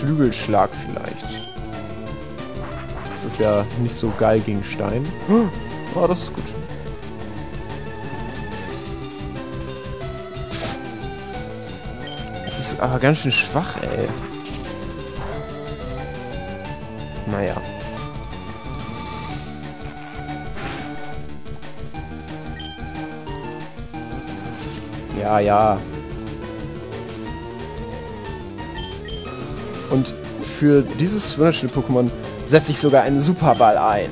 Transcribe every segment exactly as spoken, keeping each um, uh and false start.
Flügelschlag vielleicht. Das ist ja nicht so geil gegen Stein. Oh, das ist gut. Das ist aber ganz schön schwach, ey. Naja. Ja, ja. Und für dieses wunderschöne Pokémon setze ich sogar einen Superball ein.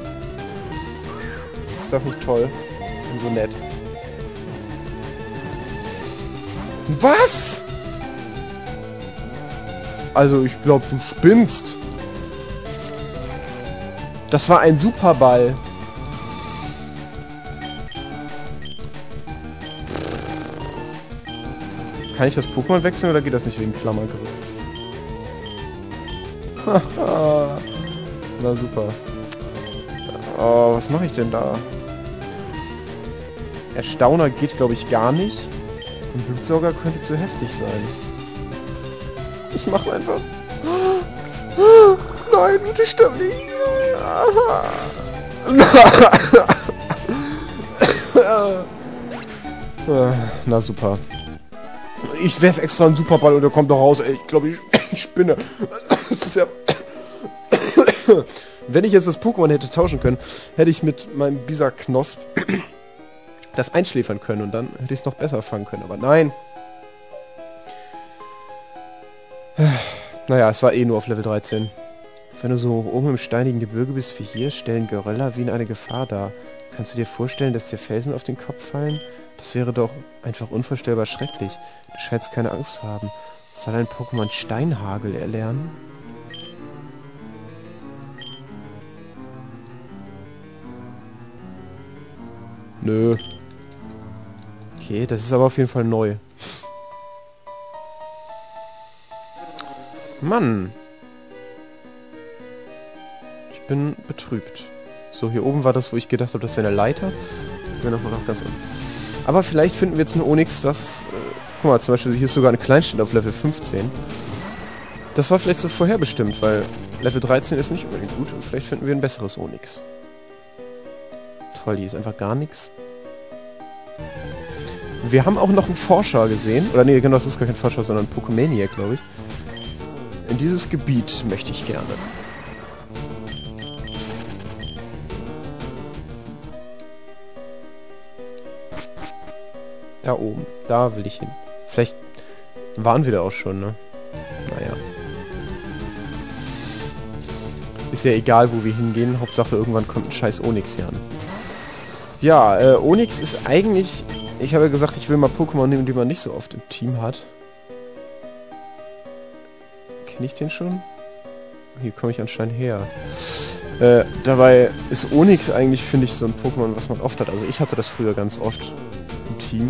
Ist das nicht toll? Und so nett. Was? Also, ich glaube, du spinnst. Das war ein Superball. Kann ich das Pokémon wechseln oder geht das nicht wegen Klammergriff? Haha. Na super. Oh, was mache ich denn da? Erstauner geht, glaube ich, gar nicht. Und Blutsauger könnte zu heftig sein. Ich mache einfach... Nein, bitte stirb nicht. Na super. Ich werfe extra einen Superball und der kommt doch raus. Ey, ich glaube, ich, ich spinne. Das ist ja... Wenn ich jetzt das Pokémon hätte tauschen können, hätte ich mit meinem Bisaknosp das einschläfern können und dann hätte ich es noch besser fangen können. Aber nein. Naja, es war eh nur auf Level dreizehn. Wenn du so oben im steinigen Gebirge bist wie hier, stellen Gorilla-Wien eine Gefahr dar. Kannst du dir vorstellen, dass dir Felsen auf den Kopf fallen? Das wäre doch einfach unvorstellbar schrecklich. Du scheinst keine Angst zu haben. Soll ein Pokémon Steinhagel erlernen? Nö. Okay, das ist aber auf jeden Fall neu. Mann. Ich bin betrübt. So, hier oben war das, wo ich gedacht habe, das wäre eine Leiter. Wir nochmal noch ganz unten. Aber vielleicht finden wir jetzt ein Onix, das... Äh, guck mal, zum Beispiel, hier ist sogar eine Kleinstadt auf Level fünfzehn. Das war vielleicht so vorherbestimmt, weil Level dreizehn ist nicht unbedingt gut. Und vielleicht finden wir ein besseres Onix. Toll, hier ist einfach gar nichts. Wir haben auch noch einen Forscher gesehen. Oder nee, genau, das ist gar kein Forscher, sondern ein Pokemaniac, glaube ich. In dieses Gebiet möchte ich gerne. Da oben. Da will ich hin. Vielleicht waren wir da auch schon, ne? Naja. Ist ja egal, wo wir hingehen. Hauptsache, irgendwann kommt ein scheiß Onix hier an. Ja, äh, Onix ist eigentlich... Ich habe ja gesagt, ich will mal Pokémon nehmen, die man nicht so oft im Team hat. Kenne ich den schon? Hier komme ich anscheinend her. Äh, dabei ist Onix eigentlich, finde ich, so ein Pokémon, was man oft hat. Also ich hatte das früher ganz oft im Team.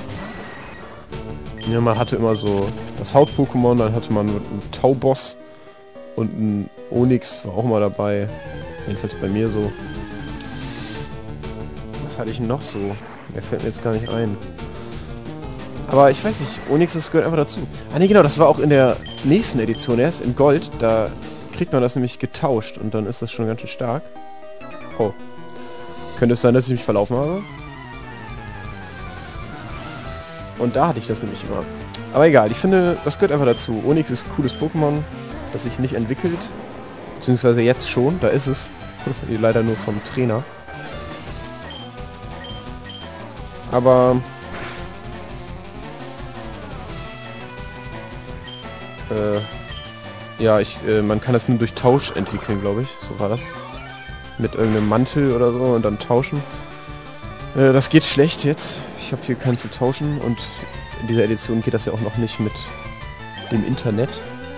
Ja, man hatte immer so das Haut-Pokémon, dann hatte man einen Tauboss und ein Onix war auch mal dabei. Jedenfalls bei mir so. Was hatte ich noch so? Mir fällt mir jetzt gar nicht ein. Aber ich weiß nicht, Onix, das gehört einfach dazu. Ah ne, genau, das war auch in der nächsten Edition erst, in Gold. Da kriegt man das nämlich getauscht und dann ist das schon ganz schön stark. Oh. Könnte es sein, dass ich mich verlaufen habe? Und da hatte ich das nämlich immer. Aber egal, ich finde, das gehört einfach dazu. Onix ist ein cooles Pokémon, das sich nicht entwickelt. Beziehungsweise jetzt schon, da ist es. Leider nur vom Trainer. Aber... Äh... Ja, ich, äh, man kann das nur durch Tausch entwickeln, glaube ich. So war das. Mit irgendeinem Mantel oder so und dann tauschen. Äh, das geht schlecht jetzt. Ich habe hier keinen zu tauschen und in dieser Edition geht das ja auch noch nicht mit dem Internet.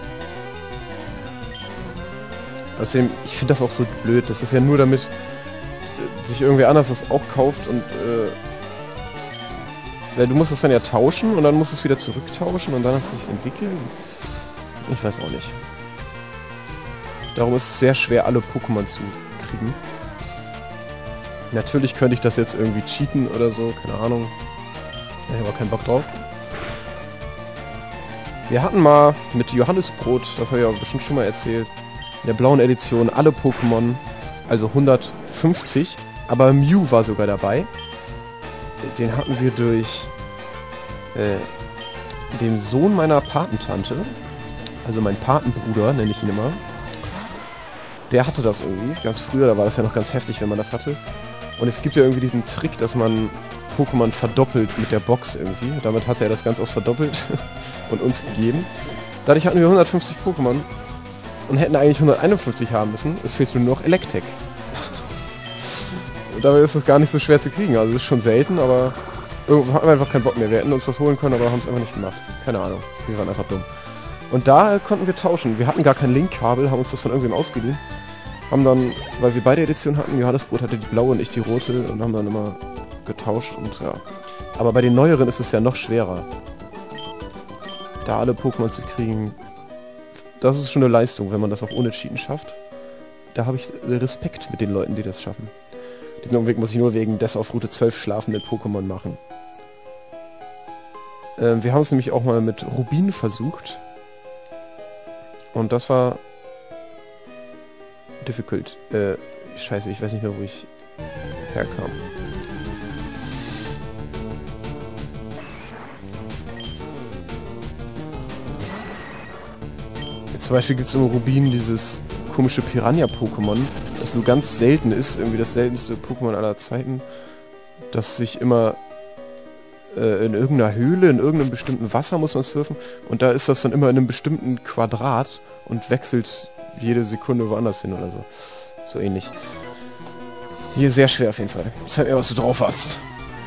Außerdem, ich finde das auch so blöd. Das ist ja nur damit sich irgendwer anders das auch kauft und äh, weil du musst es dann ja tauschen und dann musst du es wieder zurücktauschen und dann hast du es entwickeln. Ich weiß auch nicht. Darum ist es sehr schwer, alle Pokémon zu kriegen. Natürlich könnte ich das jetzt irgendwie cheaten oder so, keine Ahnung. Ich habe aber keinen Bock drauf. Wir hatten mal mit Johannesbrot, das habe ich auch bestimmt schon mal erzählt, in der blauen Edition alle Pokémon, also hundertfünfzig, aber Mew war sogar dabei. Den hatten wir durch äh, den Sohn meiner Patentante, also mein Patenbruder, nenne ich ihn immer. Der hatte das irgendwie, ganz früher, da war das ja noch ganz heftig, wenn man das hatte. Und es gibt ja irgendwie diesen Trick, dass man Pokémon verdoppelt mit der Box irgendwie. Damit hat er das ganz oft verdoppelt und uns gegeben. Dadurch hatten wir hundertfünfzig Pokémon und hätten eigentlich hunderteinundfünfzig haben müssen. Es fehlt nur noch Electek. Und dabei ist das gar nicht so schwer zu kriegen. Also es ist schon selten, aber irgendwo hatten wir einfach keinen Bock mehr. Wir hätten uns das holen können, aber haben es einfach nicht gemacht. Keine Ahnung. Wir waren einfach dumm. Und da äh, konnten wir tauschen. Wir hatten gar kein Link-Kabel, haben uns das von irgendwem ausgeliehen. Haben dann, weil wir beide Editionen hatten, Johannesbrot hatte die blaue und ich die rote und haben dann immer getauscht und ja. Aber bei den neueren ist es ja noch schwerer. Da alle Pokémon zu kriegen, das ist schon eine Leistung, wenn man das auch ohne Cheaten schafft. Da habe ich Respekt mit den Leuten, die das schaffen. Diesen Umweg muss ich nur wegen des auf Route zwölf schlafenden Pokémon machen. Ähm, wir haben es nämlich auch mal mit Rubin versucht. Und das war difficult. Äh, scheiße, ich weiß nicht mehr, wo ich herkam. Jetzt zum Beispiel gibt es im Rubin dieses komische Piranha-Pokémon, das nur ganz selten ist, irgendwie das seltenste Pokémon aller Zeiten, das sich immer äh, in irgendeiner Höhle, in irgendeinem bestimmten Wasser muss man surfen und da ist das dann immer in einem bestimmten Quadrat und wechselt jede Sekunde woanders hin oder so. So ähnlich. Hier sehr schwer auf jeden Fall. Zeig mir, was du drauf hast.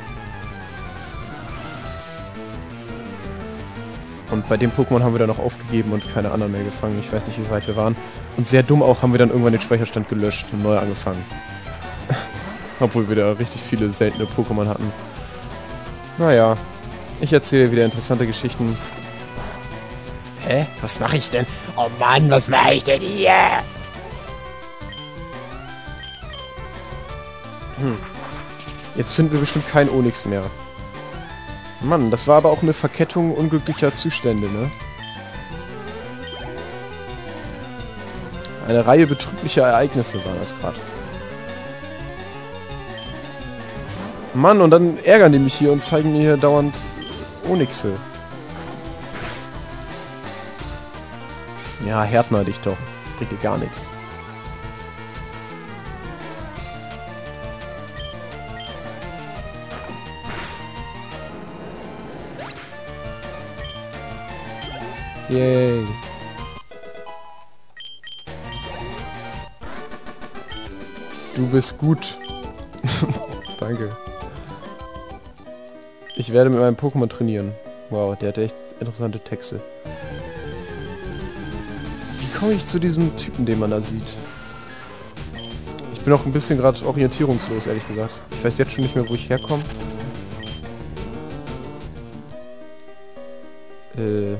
Und bei dem Pokémon haben wir dann noch aufgegeben und keine anderen mehr gefangen. Ich weiß nicht, wie weit wir waren. Und sehr dumm auch haben wir dann irgendwann den Speicherstand gelöscht und neu angefangen. Obwohl wir da richtig viele seltene Pokémon hatten. Naja, ich erzähle wieder interessante Geschichten. Hä? Was mache ich denn? Oh Mann, was mache ich denn hier? Hm. Jetzt finden wir bestimmt keinen Onix mehr. Mann, das war aber auch eine Verkettung unglücklicher Zustände, ne? Eine Reihe betrüblicher Ereignisse war das gerade. Mann, und dann ärgern die mich hier und zeigen mir hier dauernd Onyxe. Ja, Härtner dich doch. Bringt dir gar nichts. Yay. Du bist gut. Danke. Ich werde mit meinem Pokémon trainieren. Wow, der hat echt interessante Texte. Wie komme ich zu diesem Typen, den man da sieht? Ich bin auch ein bisschen gerade orientierungslos, ehrlich gesagt. Ich weiß jetzt schon nicht mehr, wo ich herkomme. Äh...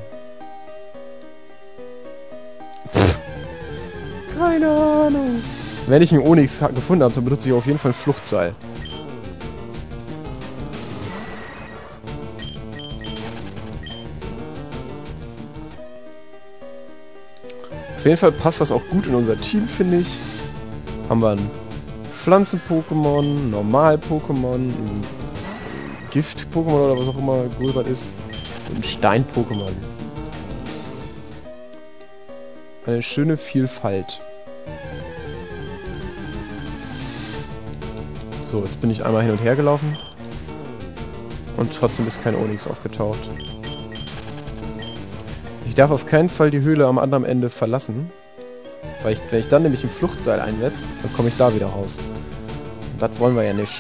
Keine Ahnung. Wenn ich einen Onix gefunden habe, dann benutze ich auf jeden Fall ein Fluchtseil. Auf jeden Fall passt das auch gut in unser Team, finde ich. Haben wir ein Pflanzen-Pokémon, Normal-Pokémon, ein Gift-Pokémon oder was auch immer Gulbert ist, und ein Stein-Pokémon. Eine schöne Vielfalt. So, jetzt bin ich einmal hin und her gelaufen. Und trotzdem ist kein Onix aufgetaucht. Ich darf auf keinen Fall die Höhle am anderen Ende verlassen. Weil ich, wenn ich dann nämlich ein Fluchtseil einsetze, dann komme ich da wieder raus. Und das wollen wir ja nicht.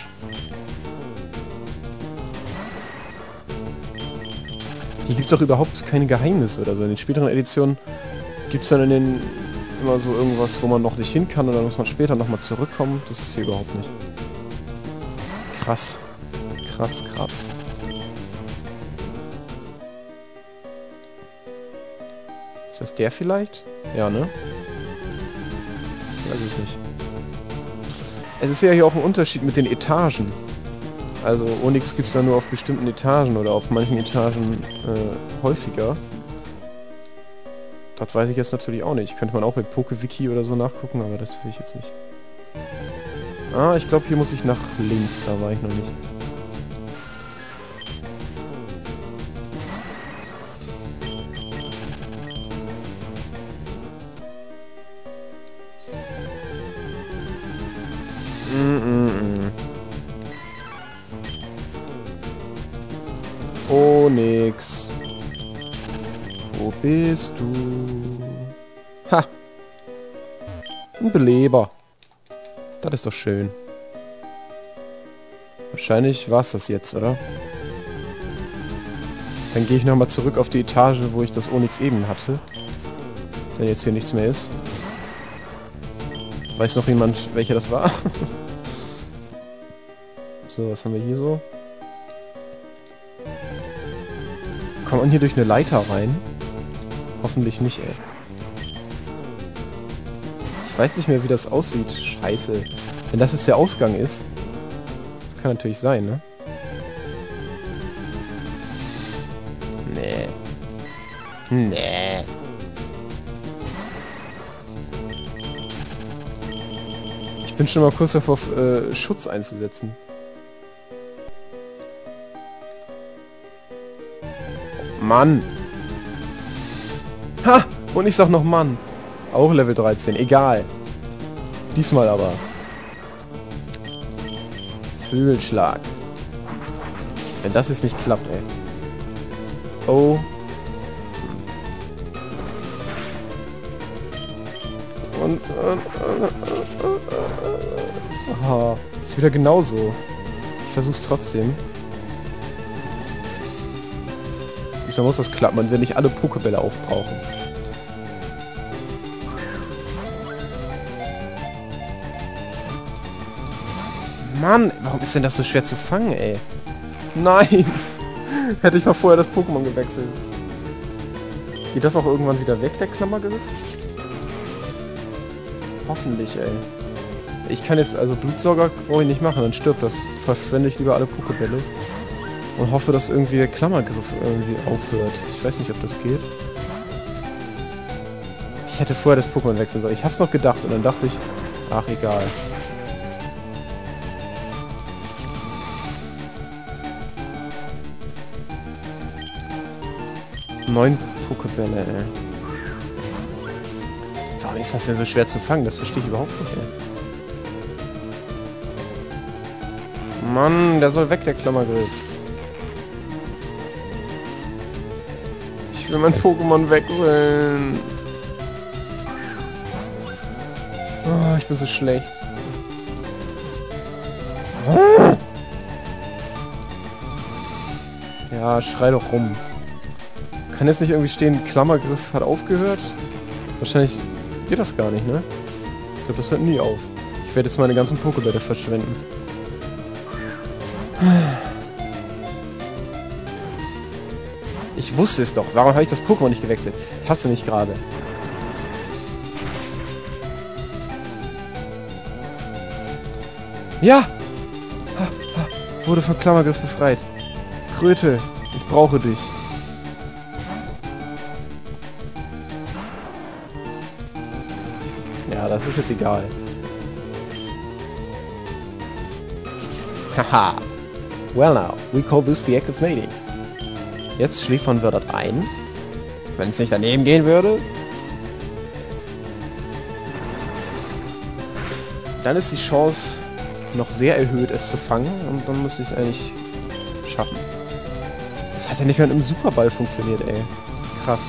Hier gibt es auch überhaupt keine Geheimnisse oder so. In den späteren Editionen gibt es dann in den immer so irgendwas, wo man noch nicht hin kann und dann muss man später nochmal zurückkommen. Das ist hier überhaupt nicht. Krass. Krass, krass. Ist das der vielleicht? Ja, ne? Ich weiß es nicht. Es ist ja hier auch ein Unterschied mit den Etagen. Also Onix gibt es ja nur auf bestimmten Etagen oder auf manchen Etagen äh, häufiger. Das weiß ich jetzt natürlich auch nicht. Könnte man auch bei PokeWiki oder so nachgucken, aber das will ich jetzt nicht. Ah, ich glaube, hier muss ich nach links. Da war ich noch nicht. Mm -mm -mm. Oh, nix. Wo bist du? Ha! Ein Beleber. Das ist doch schön. Wahrscheinlich war es das jetzt, oder? Dann gehe ich nochmal zurück auf die Etage, wo ich das Onyx eben hatte. Wenn jetzt hier nichts mehr ist. Weiß noch jemand, welcher das war? So, was haben wir hier so? Kommt man hier durch eine Leiter rein? Hoffentlich nicht, ey. Ich weiß nicht mehr, wie das aussieht. Scheiße. Wenn das jetzt der Ausgang ist. Das kann natürlich sein, ne? Nee. Nee. Ich bin schon mal kurz davor, äh, Schutz einzusetzen. Mann! Ha! Und ich sag noch Mann. Auch Level dreizehn. Egal. Diesmal aber. Flügelschlag. Wenn das jetzt nicht klappt, ey. Oh. Und... Aha. Ist wieder genauso. Ich versuch's trotzdem. Diesmal muss das klappen. Man will nicht alle Pokébälle aufbrauchen. Mann, warum ist denn das so schwer zu fangen, ey? Nein! Hätte ich mal vorher das Pokémon gewechselt. Geht das auch irgendwann wieder weg, der Klammergriff? Hoffentlich, ey. Ich kann jetzt, also Blutsauger brauche ich nicht machen, dann stirbt das. Verschwende ich lieber alle Pokébälle. Und hoffe, dass irgendwie der Klammergriff irgendwie aufhört. Ich weiß nicht, ob das geht. Ich hätte vorher das Pokémon wechseln sollen. Ich hab's noch gedacht und dann dachte ich, ach egal. Neun Pokébälle, ey. Warum ist das denn so schwer zu fangen? Das verstehe ich überhaupt nicht, ey. Mann, der soll weg, der Klammergriff. Ich will mein Pokémon wechseln. Oh, ich bin so schlecht. Ja, schrei doch rum. Kann jetzt nicht irgendwie stehen, Klammergriff hat aufgehört? Wahrscheinlich geht das gar nicht, ne? Ich glaube, das hört nie auf. Ich werde jetzt meine ganzen Pokébälle verschwenden. Ich wusste es doch. Warum habe ich das Pokémon nicht gewechselt? Ich hasse mich gerade. Ja! Ha, ha. Wurde von Klammergriff befreit. Kröte, ich brauche dich. Ja, das ist jetzt egal. Haha. Well now, we call this the act of mating. Jetzt schläfern wir dort ein. Wenn es nicht daneben gehen würde. Dann ist die Chance noch sehr erhöht, es zu fangen. Und dann muss ich es eigentlich schaffen. Das hat ja nicht mal im Superball funktioniert, ey. Krass.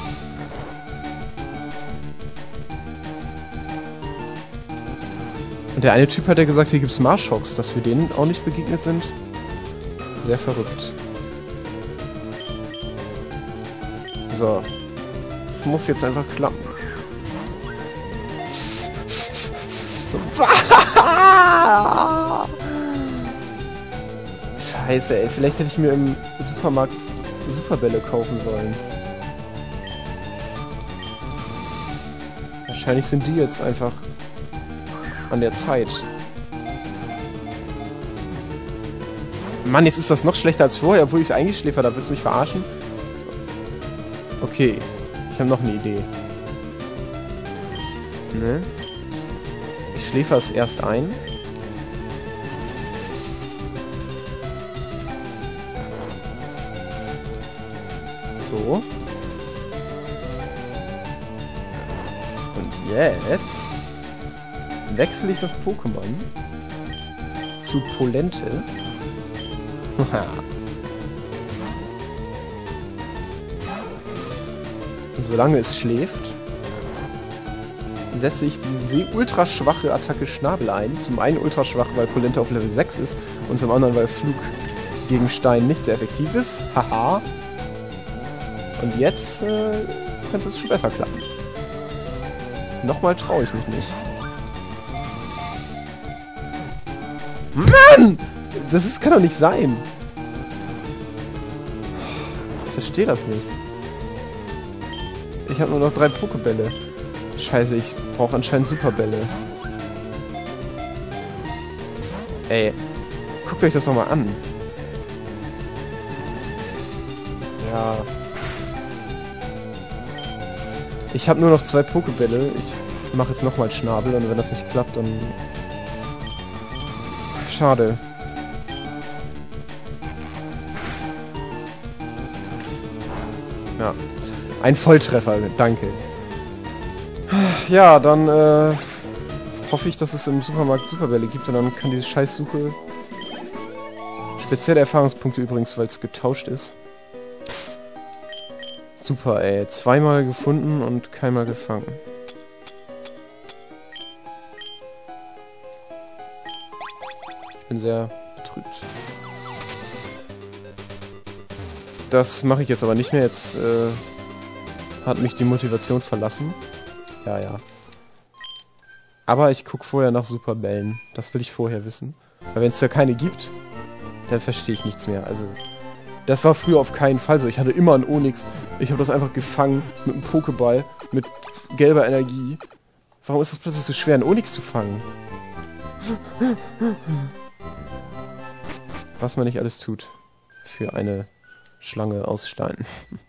Und der eine Typ hat ja gesagt, hier gibt's Marshoks, dass wir denen auch nicht begegnet sind. Sehr verrückt. So. Muss jetzt einfach klappen. Scheiße, ey. Vielleicht hätte ich mir im Supermarkt Superbälle kaufen sollen. Wahrscheinlich sind die jetzt einfach an der Zeit. Mann, jetzt ist das noch schlechter als vorher, obwohl ich es eingeschläfert habe. Willst du mich verarschen? Okay, ich habe noch eine Idee. Ne? Ich schläfer es erst ein. So. Und jetzt wechsle ich das Pokémon zu Polente. Und solange es schläft, setze ich diese ultra schwache Attacke Schnabel ein. Zum einen ultra schwach, weil Polente auf Level sechs ist und zum anderen, weil Flug gegen Stein nicht sehr effektiv ist. Haha. Und jetzt äh, könnte es schon besser klappen. Nochmal traue ich mich nicht. Mann! Das ist, kann doch nicht sein. Ich verstehe das nicht. Ich habe nur noch drei Pokebälle. Scheiße, ich brauche anscheinend Superbälle. Ey, guckt euch das doch mal an. Ja. Ich habe nur noch zwei Pokebälle. Ich mache jetzt nochmal Schnabel und wenn das nicht klappt, dann... Schade. Ja. Ein Volltreffer, danke. Ja, dann äh, hoffe ich, dass es im Supermarkt Superbälle gibt und dann kann diese Scheißsuche... Spezielle Erfahrungspunkte übrigens, weil es getauscht ist. Super, ey. Zweimal gefunden und keinmal gefangen. Ich bin sehr betrübt. Das mache ich jetzt aber nicht mehr. Jetzt äh, hat mich die Motivation verlassen. Ja, ja. Aber ich gucke vorher nach Superbällen. Das will ich vorher wissen. Weil wenn es da keine gibt, dann verstehe ich nichts mehr. Also, das war früher auf keinen Fall so. Ich hatte immer einen Onix. Ich habe das einfach gefangen mit einem Pokéball, mit gelber Energie. Warum ist es plötzlich so schwer, einen Onix zu fangen? Was man nicht alles tut für eine Schlange aus Stein.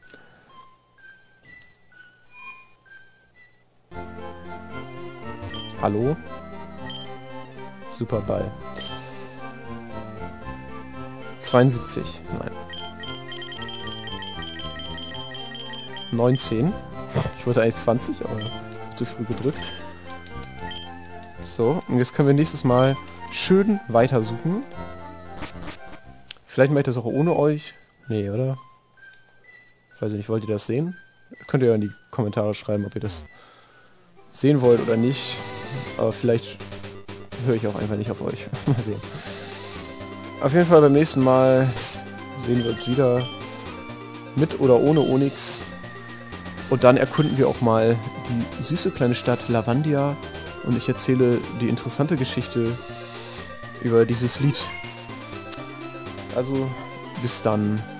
Hallo? Superball. zweiundsiebzig. Nein. neunzehn. Ich wollte eigentlich zwanzig, aber zu früh gedrückt. So, und jetzt können wir nächstes Mal schön weitersuchen. Vielleicht mache ich das auch ohne euch. Nee, oder? Weiß ich nicht, wollt ihr das sehen? Könnt ihr ja in die Kommentare schreiben, ob ihr das sehen wollt oder nicht. Aber vielleicht höre ich auch einfach nicht auf euch. Mal sehen. Auf jeden Fall beim nächsten Mal sehen wir uns wieder mit oder ohne Onix. Und dann erkunden wir auch mal die süße kleine Stadt Lavandia. Und ich erzähle die interessante Geschichte über dieses Lied. Also, bis dann.